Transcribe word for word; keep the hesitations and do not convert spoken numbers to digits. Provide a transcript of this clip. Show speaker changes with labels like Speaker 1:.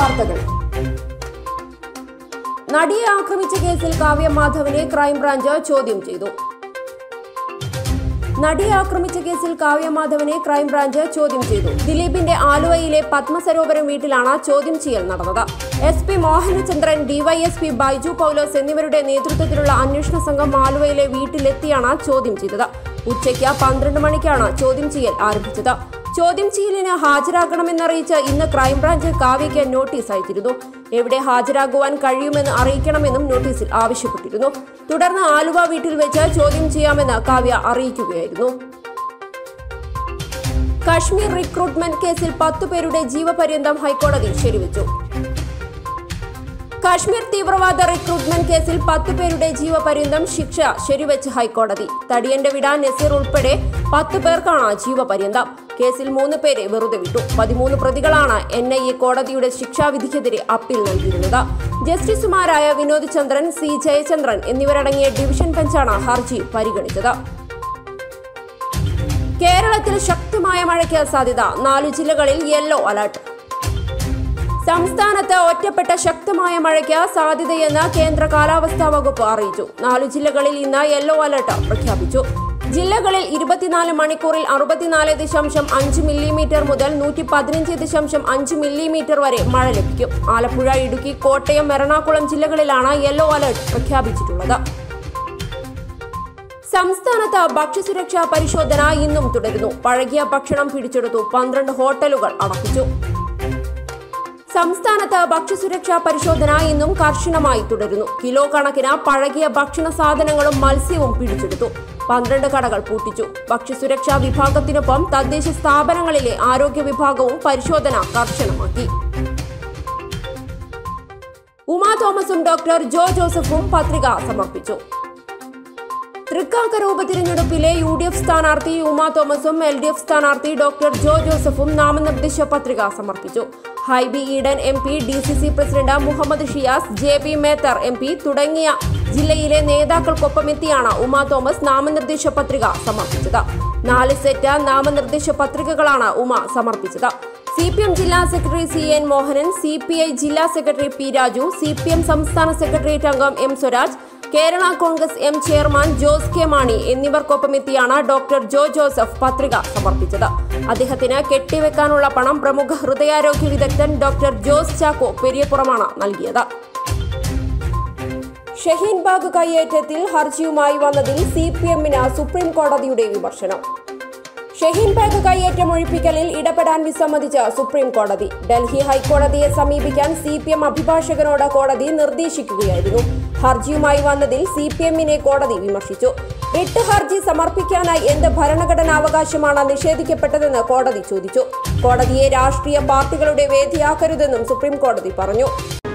Speaker 1: വാർത്തകൾ. നടിയെ ആക്രമിച്ച കേസിൽ കാവ്യ മാധവനെ ക്രൈംബ്രാഞ്ച് ചോദ്യം ചെയ്തു. നടിയെ ആക്രമിച്ച കേസിൽ കാവ്യ മാധവനെ ക്രൈംബ്രാഞ്ച് ചോദ്യം ചെയ്തു. ദിലീപിന്റെ ആലുവയിലെ പത്മസരോവരം വീട്ടിലാണ് ചോദ്യം ചെയ്യൽ നടന്നത്. S P Mohanachandran, DYSP Baiju Paulose എന്നിവരുടെ നേതൃത്വത്തിലുള്ള അന്വേഷണ സംഘം ആലുവയിലെ വീട്ടിലെത്തിയാണ് ചോദ്യം ചെയ്തത്. ഉച്ചയ്ക്ക് പന്ത്രണ്ട് മണിക്കാണ് ചോദ്യം ചെയ്യൽ ആരംഭിച്ചത്. ചോദ്യം ചെയ്യലിന് ഹാജരാകണമെന്നറിയിച്ച് ഇന്ന് ക്രൈംബ്രാഞ്ച് കാവ്യയ്ക്ക് നോട്ടീസ് അയച്ചിരുന്നു. എവിടെ ഹാജരാകുവാൻ കഴിയുമെന്ന് അറിയിക്കണമെന്നും നോട്ടീസിൽ ആവശ്യപ്പെട്ടിരുന്നു. തുടർന്ന് ആലുവ വീട്ടിൽ വെച്ച് ചോദ്യം ചെയ്യാമെന്ന് കാവ്യ അറിയിക്കുകയായിരുന്നു. കശ്മീർ റിക്രൂട്ട്മെന്റ് കേസിൽ പത്തു പേരുടെ ജീവപര്യന്തം ഹൈക്കോടതി ശരിവെച്ചു. കശ്മീർ തീവ്രവാദ റിക്രൂട്ട്മെന്റ് കേസിൽ പത്തു പേരുടെ ജീവപര്യന്തം ശിക്ഷ ശരിവെച്ച് ഹൈക്കോടതി. തടിയന്റെ വിട നസീർ ഉൾപ്പെടെ പത്തു പേർക്കാണ് ജീവപര്യന്തം. കേസിൽ മൂന്ന് പേരെ വെറുതെ വിട്ടു. പതിമൂന്ന് പ്രതികളാണ് എൻ ഐ എ കോടതിയുടെ ശിക്ഷാവിധിക്കെതിരെ അപ്പീൽ നൽകിയിരുന്നത്. ജസ്റ്റിസുമാരായ വിനോദ് ചന്ദ്രൻ, സി ജയചന്ദ്രൻ എന്നിവരടങ്ങിയ ഡിവിഷൻ ബെഞ്ചാണ് ഹർജി പരിഗണിച്ചത്. കേരളത്തിൽ ശക്തമായ മഴയ്ക്ക് സാധ്യത. നാലു ജില്ലകളിൽ യെല്ലോ അലർട്ട്. സംസ്ഥാനത്ത് ഒറ്റപ്പെട്ട ശക്തമായ മഴയ്ക്ക് സാധ്യതയെന്ന് കേന്ദ്ര കാലാവസ്ഥാ വകുപ്പ് അറിയിച്ചു. നാലു ജില്ലകളിൽ ഇന്ന് യെല്ലോ അലർട്ട് പ്രഖ്യാപിച്ചു. ജില്ലകളിൽ ഇരുപത്തിനാല് മണിക്കൂറിൽ അറുപത്തിനാല് ദശാംശം അഞ്ച് മില്ലിമീറ്റർ മുതൽ നൂറ്റി പതിനഞ്ച് ദശാംശം അഞ്ച് മില്ലിമീറ്റർ വരെ മഴ ലഭിക്കും. ആലപ്പുഴ, ഇടുക്കി, കോട്ടയം, എറണാകുളം ജില്ലകളിലാണ് യെല്ലോ അലർട്ട് പ്രഖ്യാപിച്ചിട്ടുള്ളത്. സംസ്ഥാനത്ത് ഭക്ഷ്യസുരക്ഷാ പരിശോധന ഇന്നും തുടരുന്നു. പഴകിയ ഭക്ഷണം പിടിച്ചെടുത്തു. പന്ത്രണ്ട് ഹോട്ടലുകൾ അടപ്പിച്ചു. സംസ്ഥാനത്ത് ഭക്ഷ്യസുരക്ഷാ പരിശോധന ഇന്നും കർശനമായി തുടരുന്നു. കിലോ കണക്കിന് പഴകിയ ഭക്ഷണ സാധനങ്ങളും മത്സ്യവും പിടിച്ചെടുത്തു. പന്ത്രണ്ട് കടകൾ പൂട്ടിച്ചു. ഭക്ഷ്യസുരക്ഷാ വിഭാഗത്തിനൊപ്പം തദ്ദേശ സ്ഥാപനങ്ങളിലെ ആരോഗ്യ വിഭാഗവും പരിശോധന കർശനമാക്കി. ഉമാ തോമസും ഡോക്ടർ ജോ ജോസഫും പത്രിക സമർപ്പിച്ചു. തൃക്കാക്കര ഉപതിരഞ്ഞെടുപ്പിലെ യു ഡി എഫ് സ്ഥാനാർത്ഥി ഉമാ തോമസും എൽ ഡി എഫ് സ്ഥാനാർത്ഥി ഡോക്ടർ ജോ ജോസഫും നാമനിർദ്ദേശ പത്രിക സമർപ്പിച്ചു. Hibi Eden M P, D C C president Muhammad Shiyas, J B Mather M P തുടങ്ങിയ ജില്ലയിലെ നേതാക്കൾക്കൊപ്പമെത്തിയാണ് ഉമാ തോമസ് നാമനിർദ്ദേശ പത്രിക സമർപ്പിച്ചത്. നാല് സെറ്റ് നാമനിർദ്ദേശ പത്രികകളാണ് ഉമ സമർപ്പിച്ചത്. സി പി എം ജില്ലാ secretary C N Mohanan, C P I ജില്ലാ secretary P Raju, C P M സംസ്ഥാന സെക്രട്ടേറിയറ്റ് അംഗം M Swaraj, Kerala Congress M chairman Jose K Mani എന്നിവർക്കൊപ്പമെത്തിയാണ് ഡോക്ടർ ജോ ജോസഫ് പത്രിക സമർപ്പിച്ചത്. അദ്ദേഹത്തിന് കെട്ടിവെക്കാനുള്ള പണം പ്രമുഖ ഹൃദയാരോഗ്യ വിദഗ്ധൻ ഡോക്ടർ ജോസ് ചാക്കോ പെരിയപ്പുറമാണ് നൽകിയത്. ഷഹീൻ ബാഗ് കയ്യേറ്റത്തിൽ ഹർജിയുമായി വന്നതിൽ സി പി എമ്മിന് സുപ്രീം കോടതിയുടെ വിമർശനം. ഷഹീൻ ബാഗ് കയ്യേറ്റം ഒഴിപ്പിക്കലിൽ ഇടപെടാൻ വിസമ്മതിച്ച് സുപ്രീം കോടതി. ഡൽഹി ഹൈക്കോടതിയെ സമീപിക്കാൻ സി പി എം അഭിഭാഷകനോട് കോടതി നിർദ്ദേശിക്കുകയായിരുന്നു. ഹർജിയുമായി വന്നതിൽ സി പി എമ്മിനെ കോടതി വിമർശിച്ചു. റിട്ട് ഹർജി സമർപ്പിക്കാനായി എന്ത് ഭരണഘടനാവകാശമാണ് നിഷേധിക്കപ്പെട്ടതെന്ന് കോടതി ചോദിച്ചു. കോടതിയെ രാഷ്ട്രീയ പാർട്ടികളുടെ വേദിയാക്കരുതെന്നും സുപ്രീം കോടതി പറഞ്ഞു.